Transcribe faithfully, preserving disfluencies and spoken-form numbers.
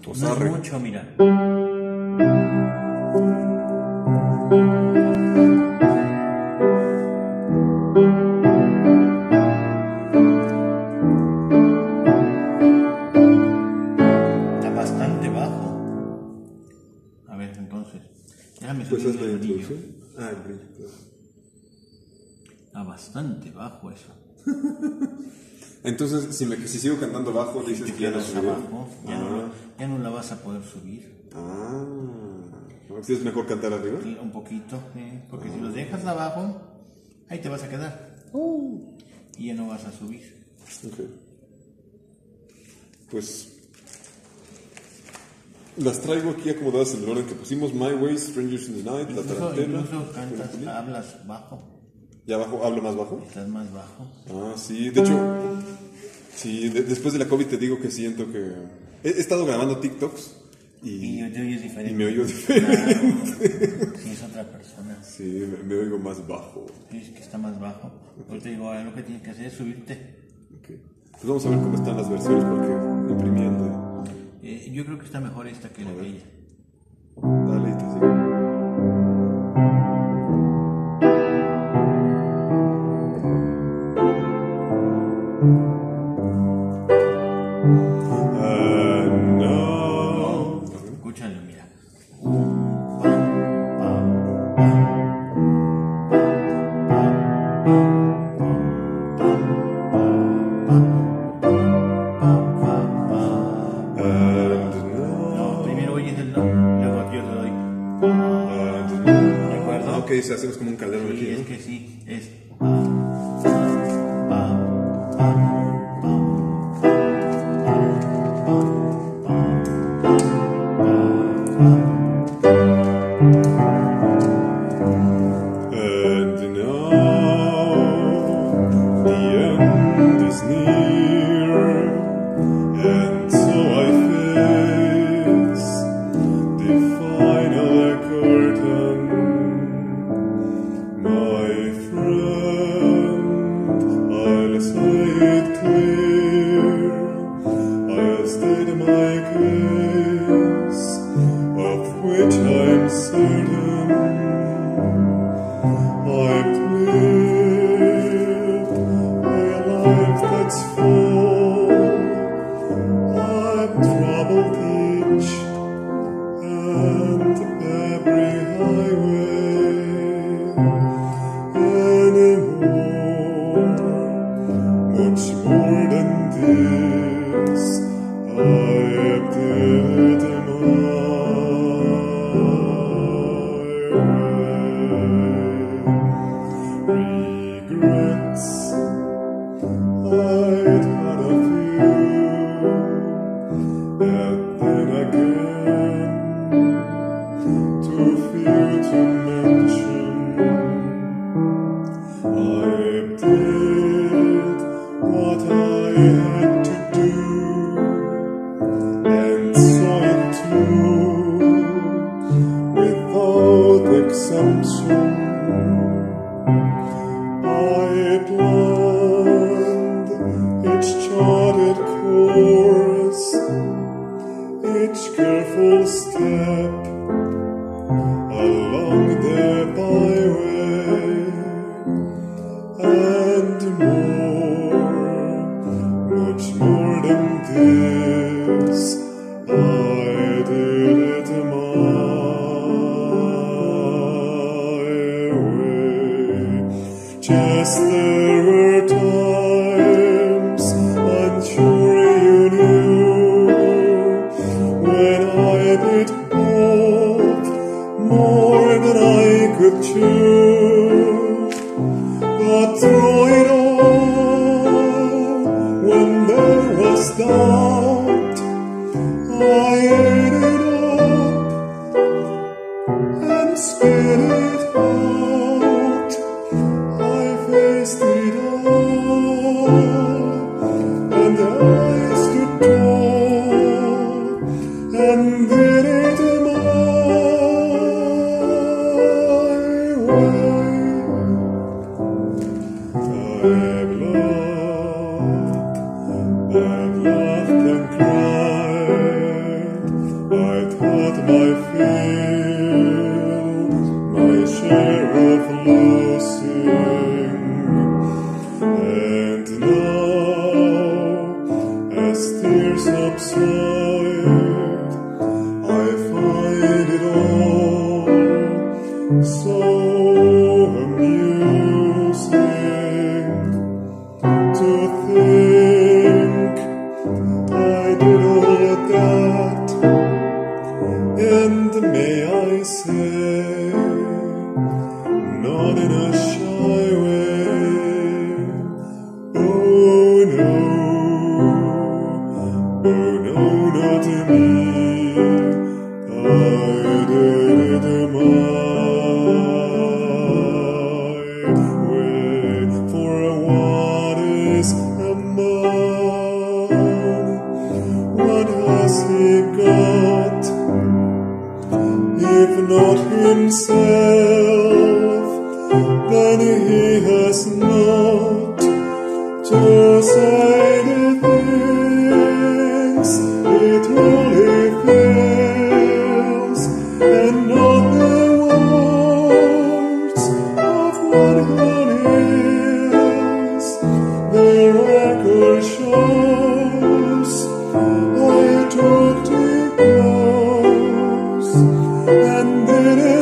minutos. No Arre. es mucho, mira. Está bastante bajo. A ver, entonces. Déjame Pues subir es la el brillo. introducción. Ah, el brillo, claro. Está bastante bajo eso. Entonces, si, me, si sigo cantando bajo, dices Te que ya no quedas subiré. abajo, ya, Ah. no, ya no la vas a poder subir. Ah. ¿Sí es mejor cantar arriba? Sí, un poquito, ¿eh? Porque si lo dejas abajo, ahí te vas a quedar. Y ya no vas a subir. Ok. Pues las traigo aquí acomodadas en el orden que pusimos: My Way, Strangers in the Night, La Incluso, Tarantela. incluso cantas, hablas bajo. ¿Ya abajo? ¿Hablo más bajo? Estás más bajo. Ah, sí. De hecho, sí, de- después de la COVID te digo que siento que... He, he estado grabando TikToks y, Y te oyes diferente. y me oigo diferente. Claro. Sí, es otra persona. Sí, me, me oigo más bajo. Sí, es que está más bajo. Yo te digo, ah, lo que tienes que hacer es subirte. Ok. Pues vamos a ver cómo están las versiones porque imprimí el de... Eh, yo creo que está mejor esta que la aquella. Dale, y te sigo. And now... Escúchalo, mira. Pam, pam, And No, now... primero oyes el no, luego yo te doy. And now... ¿De acuerdo? Ah, ok, si hacemos como un caldero Sí, aquí, es ¿no? que sí, es pam, pam, pam, pam, And now the end is near, and so I face the final curtain. My friend, I'll say it clear, I'll state my case, of which I'm certain. I've lived a life that's full. I've traveled each and every highway, anymore, much more than this. I've did my regrets. I'd had a few, and then again, too few to mention. I did what I had to do, and saw it through without exemption. I planned each charted course, each careful step along the byway, and more, much more than this, I did it my way. Just there were times, I'm sure you knew, when I did both, more than I could chew. But through it all, when there was doubt, I ate it up and spit it out. I faced it all, and I stood tall and did it my way. I've loved, I've laughed and cried, that, and may I say, not in a shy way, oh no, oh no, not me, I did it my way, for what is a man, what has he got, if not himself, then he has not to say the things he truly feels, and not the words of what one is. The record shows I took too close and did it.